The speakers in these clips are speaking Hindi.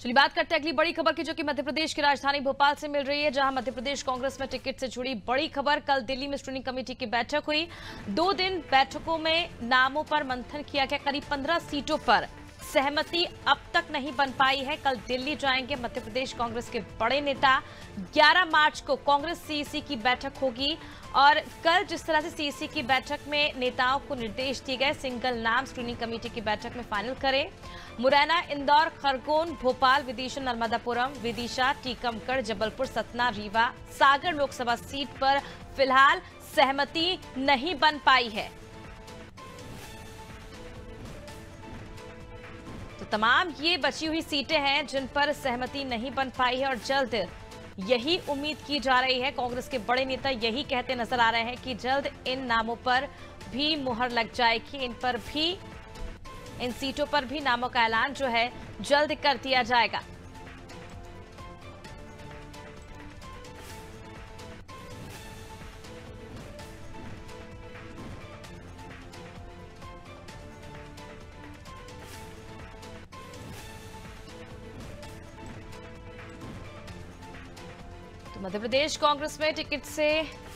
चलिए बात करते हैं अगली बड़ी खबर की, जो कि मध्य प्रदेश की राजधानी भोपाल से मिल रही है, जहां मध्य प्रदेश कांग्रेस में टिकट से जुड़ी बड़ी खबर। कल दिल्ली में स्क्रीनिंग कमेटी की बैठक हुई। 2 दिन बैठकों में नामों पर मंथन किया गया। करीब 15 सीटों पर सहमति अब तक नहीं बन पाई है। कल दिल्ली जाएंगे मध्य प्रदेश कांग्रेस के बड़े नेता। 11 मार्च को कांग्रेस सीईसी की बैठक होगी और कल जिस तरह से सीईसी की बैठक में नेताओं को निर्देश दिए गए, सिंगल नाम स्क्रीनिंग कमेटी की बैठक में फाइनल करें। मुरैना, इंदौर, खरगोन, भोपाल, विदिशा, नर्मदापुरम, विदिशा, टीकमगढ़, जबलपुर, सतना, रीवा, सागर लोकसभा सीट पर फिलहाल सहमति नहीं बन पाई है। तो तमाम ये बची हुई सीटें हैं जिन पर सहमति नहीं बन पाई है और जल्द यही उम्मीद की जा रही है। कांग्रेस के बड़े नेता यही कहते नजर आ रहे हैं कि जल्द इन नामों पर भी मुहर लग जाएगी। इन सीटों पर भी नामों का ऐलान जो है जल्द कर दिया जाएगा। तो मध्य प्रदेश कांग्रेस में टिकट से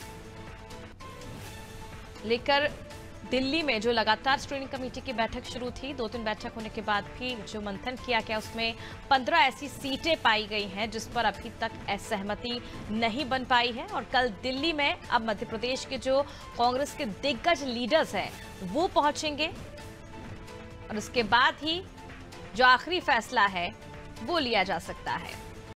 लेकर दिल्ली में जो लगातार स्क्रीनिंग कमेटी की बैठक शुरू थी, 2 दिन बैठक होने के बाद भी जो मंथन किया गया उसमें 15 ऐसी सीटें पाई गई हैं जिस पर अभी तक असहमति नहीं बन पाई है। और कल दिल्ली में अब मध्य प्रदेश के जो कांग्रेस के दिग्गज लीडर्स हैं वो पहुंचेंगे और उसके बाद ही जो आखिरी फैसला है वो लिया जा सकता है।